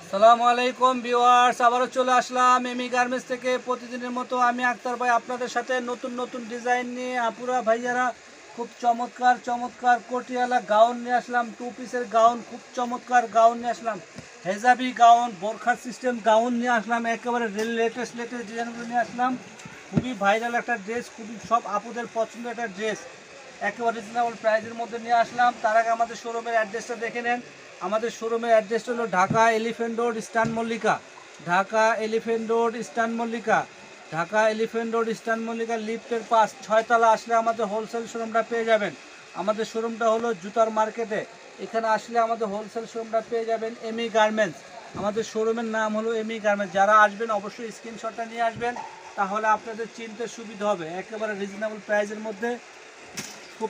সালামু আলাইকুম ভিউয়ার্স, আবারও চলে আসলাম এমি গার্মেন্টস থেকে। প্রতিদিনের মতো আমি আক্তার ভাই আপনাদের সাথে নতুন নতুন ডিজাইন নিয়ে আপুরা ভাইয়ারা খুব চমৎকার চমৎকার কোটিয়ালা গাউন নিয়ে আসলাম। টু পিসের গাউন, খুব চমৎকার গাউন নিয়ে আসলাম। হেজাবি গাউন, বোরখার সিস্টেম গাউন নিয়ে আসলাম। একেবারে লেটেস্ট ডিজাইনগুলো নিয়ে আসলাম। খুবই ভাইরাল একটা ড্রেস, খুবই সব আপুদের পছন্দের একটা ড্রেস, একেবারে রিজনেবল প্রাইসের মধ্যে নিয়ে আসলাম। তার আগে আমাদের শোরুমের অ্যাড্রেসটা দেখে নেন। আমাদের শোরুমের অ্যাড্রেসটা হলো Dhaka Elephant Road Eastern Mallika. Dhaka Elephant Road Eastern Mallika. Dhaka Elephant Road Eastern Mallika লিফটের পাশ 6 তলা আসলে আমাদের হোলসেল শোরুমটা পেয়ে যাবেন। আমাদের শোরুমটা হলো জুতার মার্কেটে। এখানে আসলে আমাদের হোলসেল শোরুমটা পেয়ে যাবেন এমি গার্মেন্টস। আমাদের শোরুমের নাম হলো এমি গার্মেন্টস। যারা আসবেন অবশ্যই স্ক্রিনশটটা নিয়ে আসবেন, তাহলে আপনাদের চিনতে সুবিধা হবে। একেবারে রিজনেবল প্রাইসের মধ্যে খুব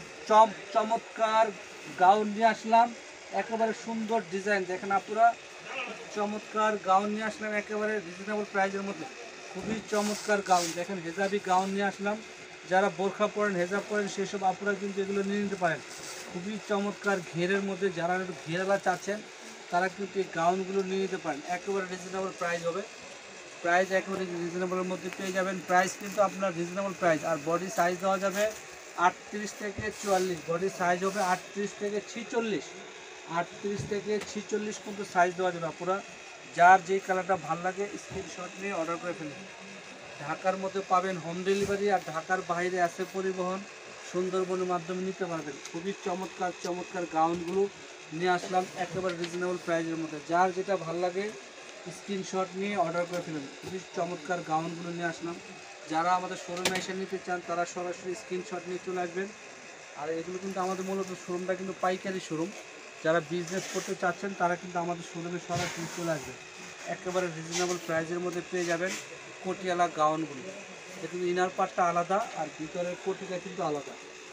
চমৎকার গাউন নিয়ে আসলাম। একেবারে সুন্দর ডিজাইন দেখেন আপনারা, চমৎকার গাউন নিয়ে আসলাম একেবারে রিজনেবল প্রাইসের মধ্যে। খুবই চমৎকার গাউন দেখেন, হেজাবি গাউন নিয়ে আসলাম। যারা বোরখা পরেন, হেজাব পরেন, সেসব আপনারা কিন্তু এগুলো নিয়ে নিতে পারেন। খুবই চমৎকার ঘেরের মধ্যে যারা একটু ঘেরালা চাচ্ছেন তারা কিন্তু এই গাউনগুলো নিয়ে নিতে পারেন। একেবারে রিজনেবল প্রাইস হবে। প্রাইস একেবারে রিজনেবলের মধ্যে পেয়ে যাবেন। প্রাইস কিন্তু আপনার রিজনেবল প্রাইস। আর বডি সাইজ দেওয়া যাবে 38 থেকে 44। বডি সাইজ হবে 38 থেকে 46। 38 থেকে 46 কিন্তু সাইজ দেওয়া যাবে। পুরো যার যেই কালারটা ভালো লাগে স্ক্রিনশট নিয়ে অর্ডার করে ফেলুন। ঢাকার মধ্যে পাবেন হোম ডেলিভারি, আর ঢাকার বাইরে আছে পরিবহন, সুন্দরবনের মাধ্যমে নিতে পারবেন। খুবই চমৎকার চমৎকার গাউনগুলো নিয়ে আসলাম একেবারে রিজনেবল প্রাইসের মধ্যে। যার যেটা ভালো লাগে স্ক্রিনশট নিয়ে অর্ডার করে ফেলুন। খুবই চমৎকার গাউনগুলো নিয়ে আসলাম। যারা আমাদের শোরুমে এসে নিতে চান তারা সরাসরি স্ক্রিনশট নিয়ে চলে আসবেন। আর এগুলো কিন্তু আমাদের মূলত শোরুমটা কিন্তু পাইকারি শোরুম। যারা বিজনেস করতে চাচ্ছেন তারা কিন্তু আমাদের শোরুমে সরাসরি চলে আসবেন। একেবারে রিজনেবল প্রাইসের মধ্যে পেয়ে যাবেন কোটিয়ালা গাউনগুলো। দেখুন, ইনার পার্টটা আলাদা আর ভিতরের কোটিটা কিন্তু আলাদা।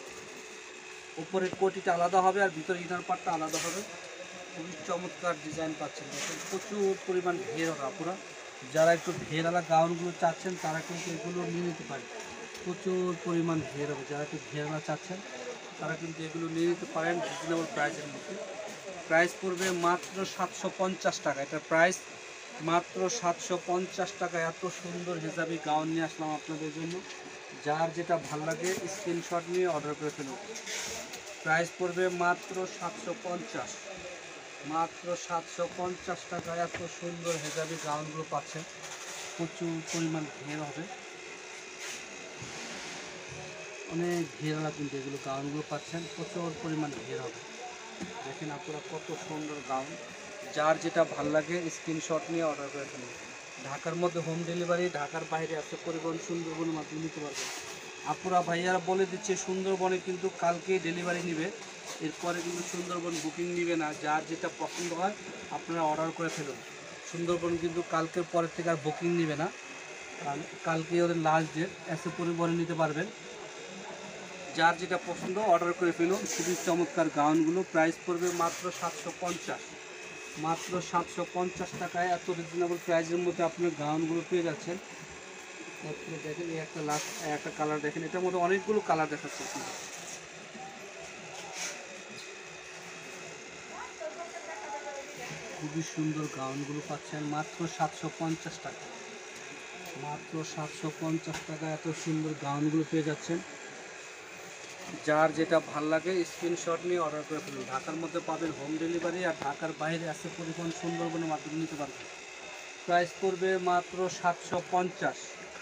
উপরের কোটিটা আলাদা হবে আর ভিতরে ইনার পার্টটা আলাদা হবে। খুবই চমৎকার ডিজাইন পাচ্ছেন। দেখুন, প্রচুর পরিমাণ ঘের হবে আপনারা। যারা একটু ঘেরালা গাউনগুলো চাচ্ছেন তারা কিন্তু এগুলো নিয়ে নিতে পারেন। প্রচুর পরিমাণ ঘের হবে। যারা একটু ঘেরালা চাচ্ছেন তারা কিন্তু এগুলো নিয়ে নিতে পারেন রিজনেবল প্রাইসের মধ্যে। প্রাইস পড়বে মাত্র 750 টাকা। এটার প্রাইস মাত্র 750 টাকা। এত সুন্দর হেজাবি গাউন নিয়ে আসলাম আপনাদের জন্য। যার যেটা ভালো লাগে স্ক্রিনশট নিয়ে অর্ডার করে ফেলুন। প্রাইস পড়বে মাত্র 750। মাত্র 750 টাকা। এত সুন্দর হেজাবি গাউনগুলো পাচ্ছেন। প্রচুর পরিমাণ ঘের হবে, অনেক ঘেরা কিন্তু এগুলো গাউনগুলো পাচ্ছেন। প্রচুর পরিমাণ ঘের হবে। দেখেন আপনারা কত সুন্দর গাউন। যার যেটা ভাল লাগে স্ক্রিনশট নিয়ে অর্ডার করে ফেলুন। ঢাকার মধ্যে হোম ডেলিভারি, ঢাকার বাইরে আছে পরিবহন, সুন্দরবনের মাধ্যমে নিতে পারবেন। আপুরা ভাইয়ারা বলে দিচ্ছে সুন্দরবনে কিন্তু কালকেই ডেলিভারি নেবে, এরপরে কিন্তু সুন্দরবন বুকিং নেবে না। যার যেটা পছন্দ হয় আপনারা অর্ডার করে ফেলুন। সুন্দরবন কিন্তু কালকের পরের থেকে আর বুকিং নেবে না, কারণ কালকে ওদের লাস্ট ডেট। এসে পরিবহনে নিতে পারবেন। যার যেটা পছন্দ অর্ডার করে ফেলুন। খুবই চমৎকার গাউনগুলো। প্রাইস পড়বে মাত্র 750। মাত্র 750 টাকায় এত রিজনেবল প্রাইসের মধ্যে আপনি গাউনগুলো পেয়ে যাচ্ছেন। আপনি দেখেন, এই একটা লাস্ট একটা কালার দেখেন, এটার মধ্যে অনেকগুলো কালার দেখাচ্ছে। খুবই সুন্দর গাউনগুলো পাচ্ছেন মাত্র 750 টাকা। মাত্র 750 টাকা এত সুন্দর গাউনগুলো পেয়ে যাচ্ছেন। যার যেটা ভাল লাগে স্ক্রিনশট নিয়ে অর্ডার করে ফেলুন। ঢাকার মধ্যে পাবেন হোম ডেলিভারি, আর ঢাকার বাইরে আছে পরিবহন, সুন্দরবনের মাধ্যমে নিতে পারবেন। প্রাইস পড়বে মাত্র 750।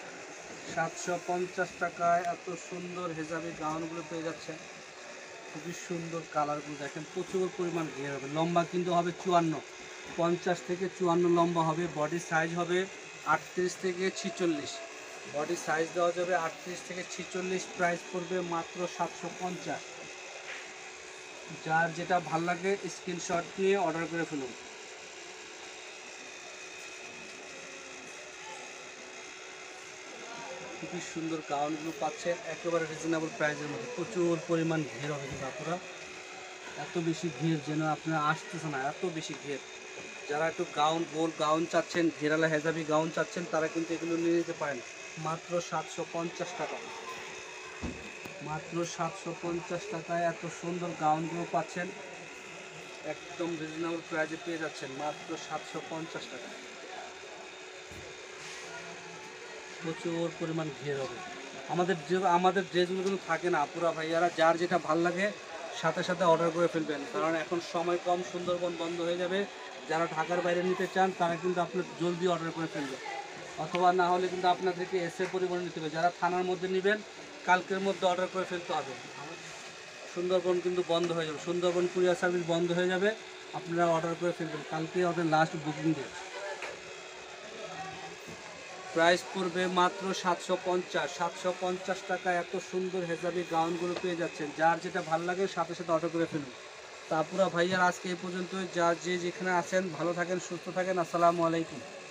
750 টাকায় এত সুন্দর হেজাবি গাউনগুলো পেয়ে যাচ্ছেন। খুবই সুন্দর কালারগুলো দেখেন। প্রচুর পরিমাণ ঘের হবে। লম্বা কিন্তু হবে 54, 50 থেকে 54 লম্বা হবে। বডি সাইজ হবে 38 থেকে 46। বডি সাইজ দেওয়া যাবে 38 থেকে 46। প্রাইস পড়বে মাত্র 750। যার যেটা ভাল লাগে স্ক্রিনশট দিয়ে অর্ডার করে ফেলুন। খুবই সুন্দর গাউনগুলো পাচ্ছেন একেবারে রিজনেবল প্রাইসের মধ্যে। প্রচুর পরিমাণ ঘের হবে কিন্তু আপনারা, এত বেশি ঘের যেন আপনারা আসতেছে না, এত বেশি ঘের। যারা একটু গাউন, গোল গাউন চাচ্ছেন, ঘেরালা হেজাবি গাউন চাচ্ছেন, তারা কিন্তু এগুলো নিয়ে নিতে পারেন মাত্র 750 টাকা। মাত্র 750 টাকায় এত সুন্দর গাউনগুলো পাচ্ছেন। একদম রিজনেবল প্রাইসে পেয়ে যাচ্ছেন মাত্র 750 টাকা। প্রচুর পরিমাণ ঘের হবে। আমাদের ড্রেসগুলো কিন্তু থাকে না, পুরা ভাইয়ারা যার যেটা ভাল লাগে সাথে সাথে অর্ডার করে ফেলবেন, কারণ এখন সময় কম, সুন্দরবন বন্ধ হয়ে যাবে। যারা ঢাকার বাইরে নিতে চান তারা কিন্তু আপনার জলদি অর্ডার করে ফেলবেন, অথবা না হলে কিন্তু আপনাদেরকে এসে পরিবহন নিতে হবে। যারা থানার মধ্যে নেবেন কালকের মধ্যে অর্ডার করে ফেলতে হবে। সুন্দরবন কিন্তু বন্ধ হয়ে যাবে, সুন্দরবন কুরিয়ার সার্ভিস বন্ধ হয়ে যাবে, আপনারা অর্ডার করে ফেলবেন, কালকে ওদের লাস্ট বুকিং ডেট। প্রাইস পড়বে মাত্র 750 টাকা। এত সুন্দর হেজাবি গাউনগুলো পেয়ে যাচ্ছেন, যার যেটা ভালো লাগে সাথে সাথে অর্ডার করে ফেলুন। তারপরে ভাইয়ার আজকে এই পর্যন্ত, যা যে যেখানে আছেন ভালো থাকেন, সুস্থ থাকেন। আসসালামু আলাইকুম।